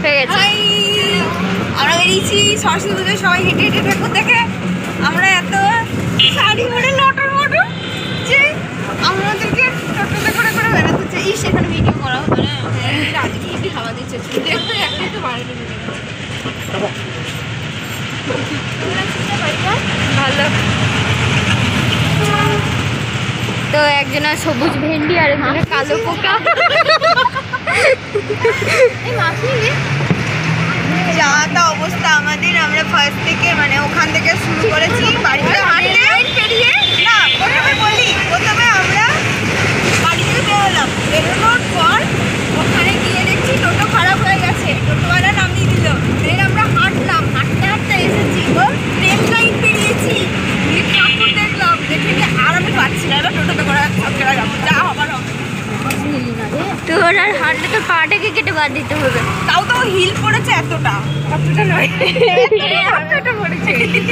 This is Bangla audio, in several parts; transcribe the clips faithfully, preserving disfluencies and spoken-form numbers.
হয়ে গেছে। আমরা বেরিয়েছি সরস্বতী পুজোয় সবাই হেঁটে হেঁটে ঠাকুর দেখে। আমরা এত শাড়ি পরে লটর মটর যে আমাদেরকে টোটোতে করে করে বেড়াতে চাই। সেখানে ভিডিও করা হতো না, আজকে একটু হাওয়া দিচ্ছে দেখতে একটু একটু বাইরে ভালো। তো একজনের সবুজ ভেন্ডি আর একজনের কালো পোকা। যা তা অবস্থা আমাদের। আমরা ফার্স্ট থেকে মানে ওখান থেকে শুরু করেছি বাড়িতে হাঁটতে পেরিয়ে না প্রথমে বলি প্রথমে আমরা বাড়ি থেকে বেরোলাম। বেরোনোর পর ওখানে গিয়ে দেখছি টোটো খারাপ হয়ে গেছে, টোটোওয়ালা নামিয়ে দিল। ফের আমরা হাঁটলাম, হাঁটতে হাঁটতে এসেছি ও ট্রেন লাইন পেরিয়েছি, ঠাকুর দেখলাম। দেখে গিয়ে আর আমি পাচ্ছি না, এবার টোটোতে করে সব জায়গায় যাবো, যা হবার হবে। তোর আর হাঁটলে তোর পাটাকে কেটে বাদ দিতে হবে। তাও তো হিল পড়েছে এতটা, এতটা নয় এতটা পড়েছে।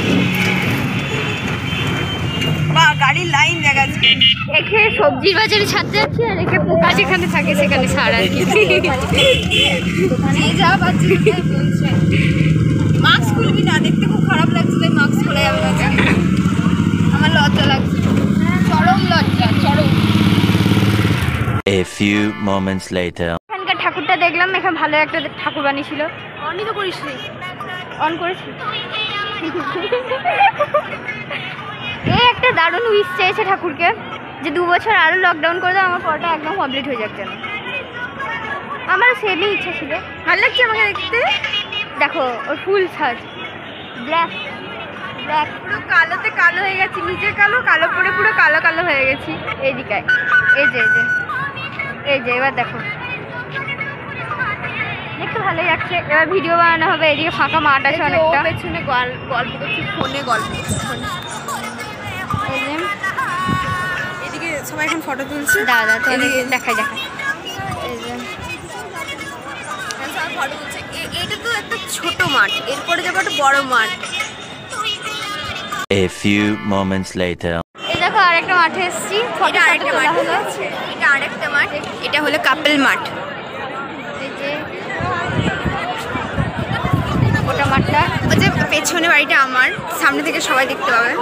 বা গাড়ির লাইন দেখাচ্ছে। একে সবজির বাজারে ছাড়তে যাচ্ছি আর একে পোকা যেখানে থাকে সেখানে ছাড় আর কি। যা পাচ্ছি বলছে মাস্ক খুলবি না, দেখতে খুব খারাপ লাগছে তাই মাস্ক খুলে যাবে না। আমার লজ্জা লাগছে, চরম লজ্জা, চরম। A few moments later. এখানকার ঠাকুরটা দেখলাম, এখানে ভালো একটা ঠাকুর বানিয়েছিল। অনই তো করিস নি? অন করেছি। এই একটা দারুণ উইশ চেয়েছে ঠাকুরকে যে দু বছর আরও লকডাউন করে দাও, আমার পড়াটা একদম কমপ্লিট হয়ে যাচ্ছে না। আমার সেমই ইচ্ছা ছিল। ভালো লাগছে আমাকে দেখতে। দেখো ওর ফুল সাজ ব্ল্যাক ব্ল্যাক, পুরো কালোতে কালো হয়ে গেছি, নিচে কালো, কালো পরে পুরো কালো কালো হয়ে গেছি। এইদিকে এই যে এই যে এই যে এবার দেখো দেখতে ভালোই লাগছে। এবার ভিডিও বানানো হবে, এদিকে ফাঁকা মাঠ আছে অনেকটা। পেছনে গল্প করছি, ফোনে গল্প করছি। এদিকে সবাই এখন ফটো তুলছে। দাদা তো দেখাই দেখাই এই যে ফটো তুলছে। এটা তো একটা ছোট মাঠ, এরপরে যাবো একটা বড় মাঠ। A few moments later. এই দেখো আরেকটা মাঠে এসেছি, ফটো আরেকটা মাঠ হলো। এটা আরেকটা মাঠ, এটা হলো কাপল মাঠ। এই যে ওটা মাঠটা, ওই যে পেছনে বাড়িটা আমার, সামনে থেকে সবাই দেখতে পাবে।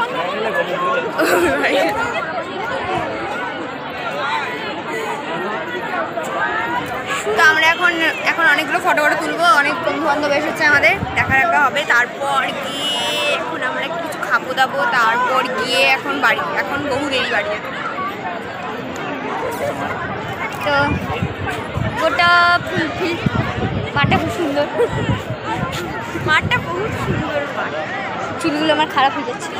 তো আমরা এখন এখন অনেকগুলো ফটো ফটো তুলবো, অনেক বন্ধু বান্ধব এসেছে আমাদের, দেখা দেখা হবে। তারপর গিয়ে এখন আমরা কিছু খাবো দাবো, তারপর গিয়ে এখন বাড়ি, এখন বহু দেরি বাড়ি যেতে। তো গোটা ফুল ফুল মাঠটা খুব সুন্দর। মাঠটা বহুত সুন্দর মাঠ। চুলগুলো আমার খারাপ হয়ে যাচ্ছে।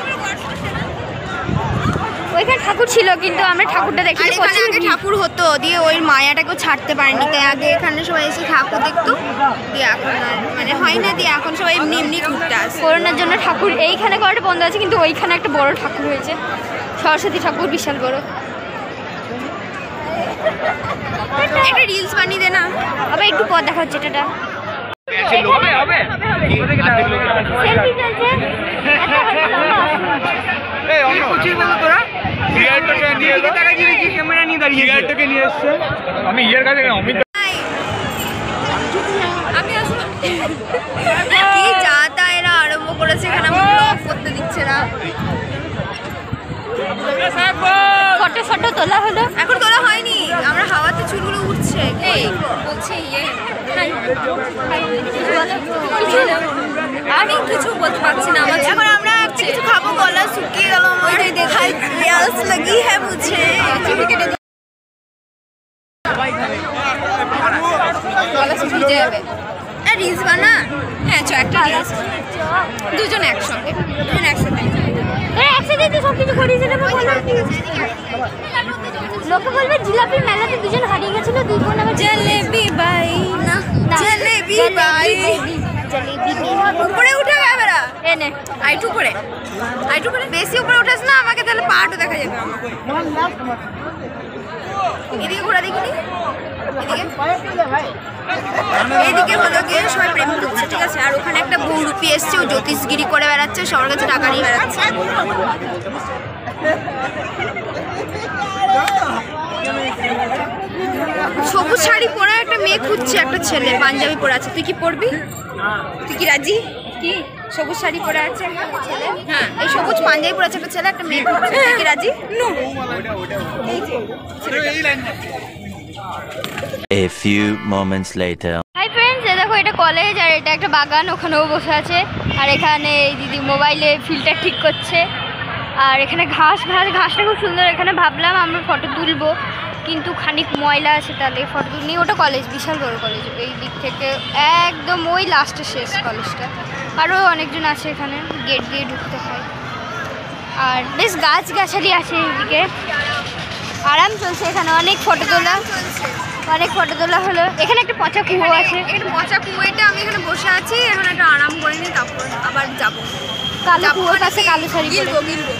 ওইখানে ঠাকুর ছিল কিন্তু আমরা ঠাকুরটা দেখি এখানে আগে ঠাকুর হতো, দিয়ে ওই মায়াটাকেও ছাড়তে পারেনি, তাই আগে এখানে সবাই এসে ঠাকুর দেখতো, দিয়ে এখন আর মানে হয় না, দিয়ে এখন সবাই এমনি এমনি ঘুরতে আসে। করোনার জন্য ঠাকুর এইখানে করাটা বন্ধ আছে, কিন্তু ওইখানে একটা বড় ঠাকুর হয়েছে, সরস্বতী ঠাকুর, বিশাল বড়। একটা রিলস বানিয়ে দে না, আবার একটু পর দেখা হচ্ছে এটা। আমি ইয়ের কাছে অমিত আমি আসবো। কি যা তা এরা আরম্ভ করেছে, এখানে আমি ব্লগ করতে দিচ্ছে না। ফটো ফটো তোলা হলো, এখন তোলা হয়নি, আমরা হাওয়াতে চুলগুলো উঠছে। এই বলছে ইয়ে আমি কিছু বলতে পারছি না। আমার এখন আমরা কিছু খাবো, গলা শুকিয়ে গেল আমার, দেখাই প্যাস লাগি হ্যাঁ মুঝে। গলা শুকিয়ে যাবে। আর রিলস বানা, হ্যাঁ চ একটা রিলস, দুজন একসঙ্গে, দুজন একসাথে একসাথে সব কিছু করিয়েছে। লোকে বলবে জিলাপির মেলাতে দুজন হারিয়ে গেছিল, দুই বোন আবার জলেবি বাই না জলেবি বাই। উপরে উঠে যাবে না, এনে আইটু করে আইটু করে বেশি উপরে উঠাস না, আমাকে তাহলে পাটও দেখা যাবে। এদিকে ঘোরা দেখিনি, এদিকে হলো গিয়ে সবাই প্রেম করছে, ঠিক আছে। আর ওখানে একটা বহুরূপী এসছে, ও জ্যোতিষগিরি করে বেড়াচ্ছে, সবার কাছে টাকা নিয়ে বেড়াচ্ছে। সবুজ শাড়ি পরা একটা মেয়ে খুঁজছে, একটা ছেলে পাঞ্জাবি পরে আছে, তুই কি পরবি? তুই কি রাজি? কি সবুজ শাড়ি পরে আছে একটা ছেলে, হ্যাঁ এই সবুজ পাঞ্জাবি পরে আছে একটা ছেলে, একটা মেয়ে খুঁজছে, তুই কি রাজি? নো। এই যে A few moments later. Hi friends, এ দেখো এটা কলেজ আর এটা একটা বাগান, ওখানেও বসে আছে। আর এখানে এই দিদি মোবাইলে ফিল্টার ঠিক করছে। আর এখানে ঘাস ঘাস ঘাসটা খুব সুন্দর। এখানে ভাবলাম আমরা ফটো তুলবো, কিন্তু খানিক ময়লা আছে, তাহলে ফটো তুলিনি। ওটা কলেজ, বিশাল বড় কলেজ, এই দিক থেকে একদম ওই লাস্টে শেষ কলেজটা। আরও অনেকজন আছে এখানে, গেট দিয়ে ঢুকতে হয়। আর বেশ গাছ গাছালি আছে এইদিকে, আরাম চলছে এখানে, অনেক ফটো তোলা অনেক ফটো তোলা হলো। এখানে একটা পচা কুয়ো আছে, এখানে পচা কুয়োটা আমি এখানে বসে আছি, এখন একটু আরাম করে নিই, তারপর আবার যাবো। কালো কুয়োর কাছে কালো শাড়ি পরে। গিলবো গিলবো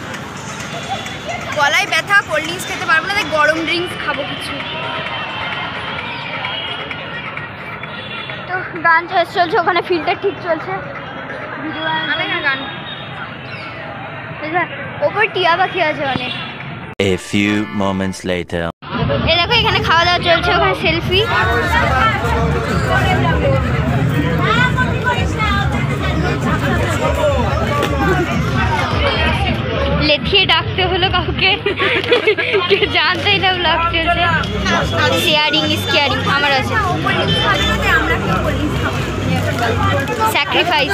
গলায় ব্যথা, কোল্ড ড্রিঙ্কস খেতে পারবো না, তাই গরম ড্রিঙ্কস খাবো কিছু। তো গান শেষ চলছে, ওখানে ফিল্টার ঠিক চলছে। ভিডিও আমি এখানে গান ওপর টিয়া পাখি আছে অনেক। A few moments later. এই দেখো এখানে খাওয়া দাওয়া চলছে, ওখানে সেলফি। লেথিয়ে ডাকতে হলো কাউকে, কেউ জানতেই না ব্লগ চলছে। শেয়ারিং ইজ কেয়ারিং, আমার আছে স্যাক্রিফাইস।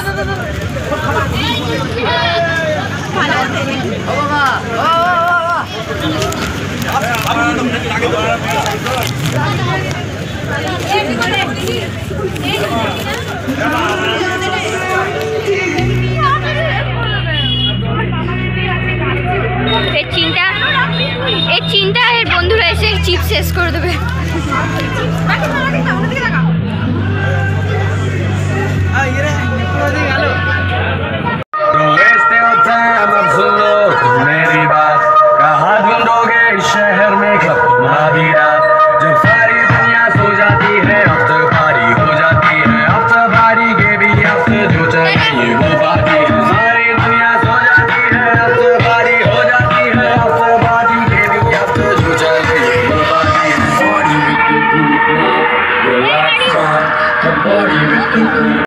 এই চিন্তা এই চিন্তা এর বন্ধুরা এসে চিপস শেষ করে দেবে। मेरी बात कहाँ ढूंढोगे इस शहर में कब तुम्हारी रात, जब सारी दुनिया सो जाती है अफ्तर भारी हो जाती है, अफ्तर भारी के भी अफ्तर जो चाहिए वो बाती है, सारी दुनिया सो जाती है अफ्तर भारी हो जाती है, अफ्तर भारी के भी अफ्तर जो चाहिए वो बाती है। Body with the good love, relax on the body with the good